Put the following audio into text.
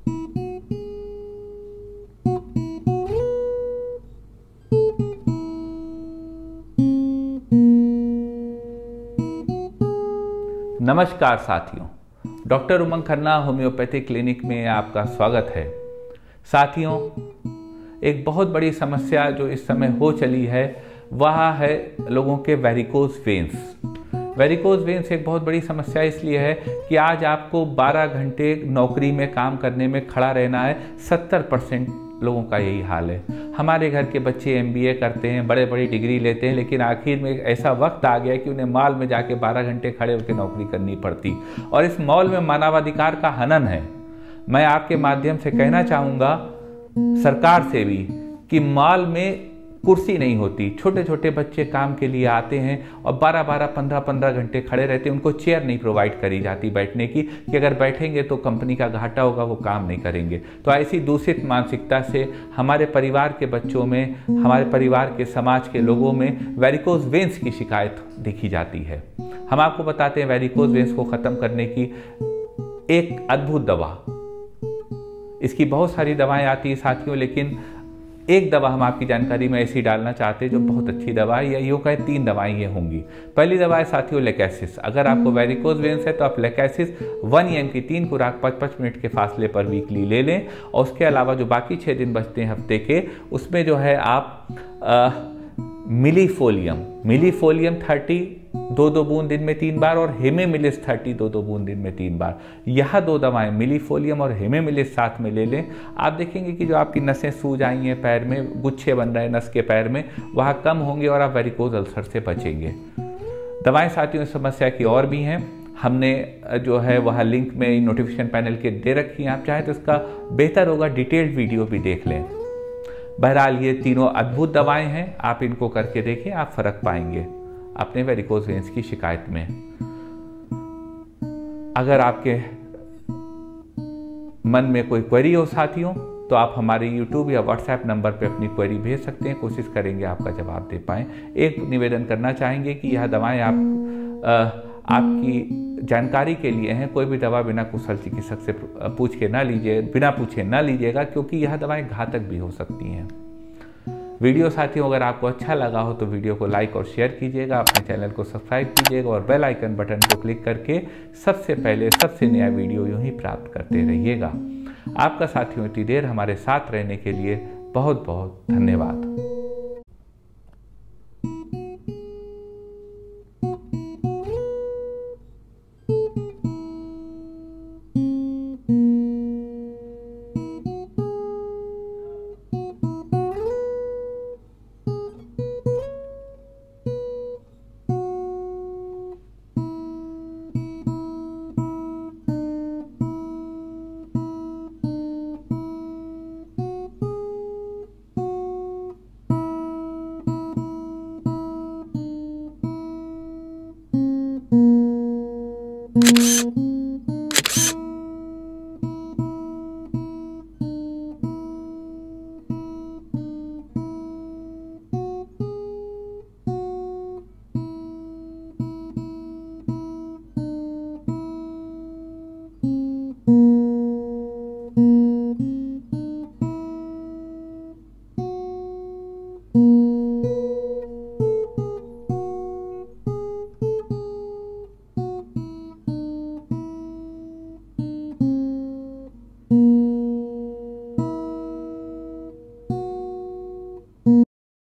नमस्कार साथियों, doctor Umang Khanna homeopathy clinic में आपका स्वागत है। साथियों, एक बहुत बड़ी समस्या जो इस समय हो चली है वह है लोगों के वेरिकोज वेन्स। वेरिकोज वेन्स एक बहुत बड़ी समस्या इसलिए है कि आज आपको 12 घंटे नौकरी में काम करने में खड़ा रहना है। 70% लोगों का यही हाल है। हमारे घर के बच्चे MBA करते हैं, बड़े बड़ी डिग्री लेते हैं, लेकिन आखिर में ऐसा वक्त आ गया कि उन्हें मॉल में जाके 12 घंटे खड़े होकर नौकरी करनी पड़ती और इस मॉल में मानवाधिकार का हनन है। मैं आपके माध्यम से कहना चाहूँगा सरकार से भी कि मॉल में कुर्सी नहीं होती। छोटे छोटे बच्चे काम के लिए आते हैं और 12-12, 15-15 घंटे खड़े रहते हैं। उनको चेयर नहीं प्रोवाइड करी जाती बैठने की कि अगर बैठेंगे तो कंपनी का घाटा होगा, वो काम नहीं करेंगे। तो ऐसी दूषित मानसिकता से हमारे परिवार के बच्चों में, हमारे परिवार के समाज के लोगों में वेरिकोज वेन्स की शिकायत देखी जाती है। हम आपको बताते हैं वेरिकोज वेन्स को ख़त्म करने की एक अद्भुत दवा। इसकी बहुत सारी दवाएं आती हैं साथियों, लेकिन एक दवा हम आपकी जानकारी में ऐसी डालना चाहते हैं जो बहुत अच्छी दवा है, या यूँ कहें 3 दवाएं ये होंगी। पहली दवा है साथियों लेकैसिस। अगर आपको वेरिकोज वेन्स है तो आप लेकैसिस 1 EM की 3 खुराक 5-5 मिनट के फासले पर वीकली ले लें। और उसके अलावा जो बाकी 6 दिन बचते हैं हफ्ते के, उसमें जो है आप मिलीफोलियम 30 2-2 बूंद दिन में 3 बार और हेमेमिलिस 30 2-2 बूंद दिन में 3 बार, यह 2 दवाएं मिलीफोलियम और हेमेमिलिस साथ में ले लें। आप देखेंगे कि जो आपकी नसें सूज आई हैं पैर में, गुच्छे बन रहे हैं नस के पैर में, वह कम होंगे और आप वेरिकोज अल्सर से बचेंगे। दवाएं साथियों इस समस्या की और भी हैं। हमने जो है वह लिंक में नोटिफिकेशन पैनल के दे रखी हैं। आप चाहें तो इसका बेहतर होगा डिटेल्ड वीडियो भी देख लें। बहरहाल ये तीनों अद्भुत दवाएं हैं, आप इनको करके देखें, आप फर्क पाएंगे अपने वेरिकोज वेन्स की शिकायत में। अगर आपके मन में कोई क्वेरी हो साथियों, तो आप हमारे YouTube या WhatsApp नंबर पे अपनी क्वेरी भेज सकते हैं। कोशिश करेंगे आपका जवाब दे पाएँ। एक निवेदन करना चाहेंगे कि यह दवाएं आपकी जानकारी के लिए हैं। कोई भी दवा बिना कुशल चिकित्सक से पूछ के ना लीजिए, बिना पूछे ना लीजिएगा, क्योंकि यह दवाएं घातक भी हो सकती हैं। वीडियो साथियों अगर आपको अच्छा लगा हो तो वीडियो को लाइक और शेयर कीजिएगा, अपने चैनल को सब्सक्राइब कीजिएगा और बेल आइकन बटन को क्लिक करके सबसे पहले सबसे नया वीडियो यूं ही प्राप्त करते रहिएगा। आपका साथियों इतनी देर हमारे साथ रहने के लिए बहुत बहुत धन्यवाद।